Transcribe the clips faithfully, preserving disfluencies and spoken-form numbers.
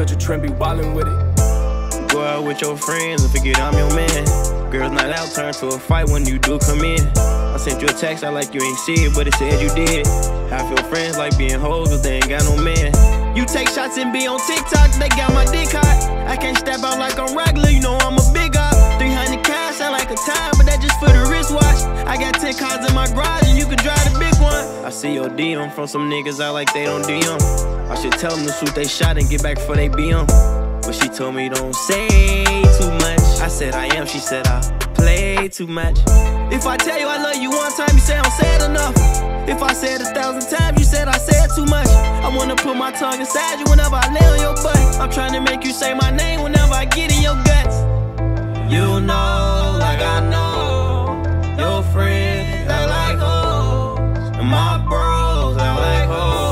catch a trend, be wildin' with it. Go out with your friends and forget I'm your man. Girls night out turn to a fight when you do come in. I sent you a text, I like you ain't see it, but it said you did. Half your friends like being hoes, but they ain't got no man. You take shots and be on TikTok, they got my dick hot. I can't step out like I'm regular, you know I'm a big op. three hundred cash, sound like a time, but that just for the wristwatch. I got ten cars in my garage and you can drive the big one. I see your D M from some niggas I like they don't D M. I should tell them to shoot they shot and get back before they B M. But she told me don't say too much. I said I am, she said I play too much. If I tell you I love you one time, you say I don't say it enough. If I said it a thousand times, you said I said too much. I wanna put my tongue inside you whenever I lay on your butt. I'm trying to make you say my name whenever I get in your guts. You know, like I know, your friends act like hoes, and my bros act like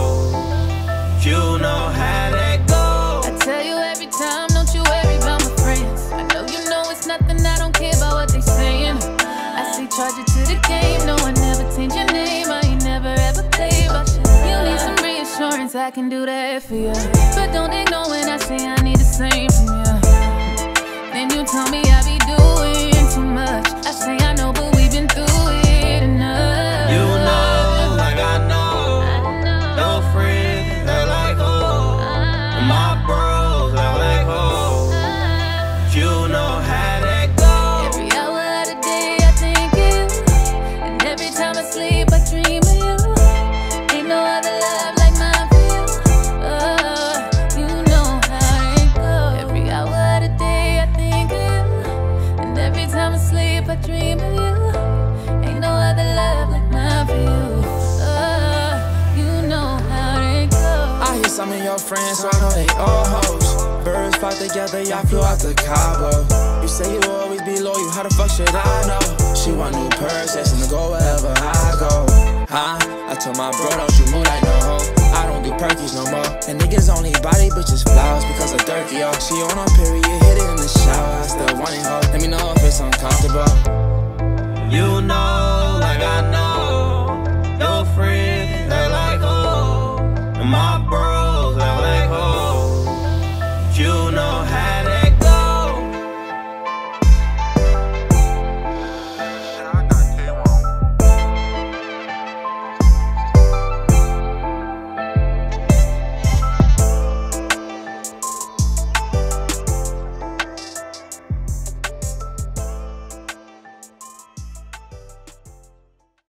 hoes. You know how that goes. I tell you every time, don't you worry about my friends. I know you know it's nothing, I don't care about what they saying. I say charge it to the game, no I never change your name. I ain't never ever play about you. You need some reassurance, I can do that for you. But don't ignore when I say I need the same from you. Then you tell me I be doing too much. I say I know, but we've been through it enough. You know, like I know, your friends act like hoes, and my bros act like hoes. You know how that goes. Every hour of the day I think of you, and every time I sleep I dream of you. Ain't no other love like mine for you. Oh, you know how it goes. Every hour of the day I think of you, and every time I sleep I dream of you. Ain't no other love like mine for you. Oh, you know how it goes. I hear some of your friends, so I know they all hoes. Birds flock together, y'all flew out to Cabo. You say you always be loyal, how the fuck should I know? She want new purses and to go wherever I go. Huh? I told my bro, don't you move like no hoe. I don't do perkies no more. And niggas only body bitches flowers because of dirty, yo. She on her period, hit it in the shower. I still want it, ho. Let me know if it's uncomfortable. You know